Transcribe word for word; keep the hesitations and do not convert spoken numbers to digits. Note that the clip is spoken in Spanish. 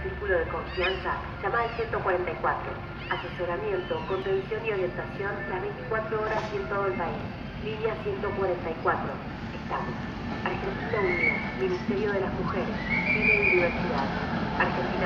círculo de confianza, llama al ciento cuarenta y cuatro. Asesoramiento, contención y orientación las veinticuatro horas y en todo el país. Línea ciento cuarenta y cuatro. Estamos. Argentina Unida, Ministerio de las Mujeres, Cine y Diversidad. Argentina.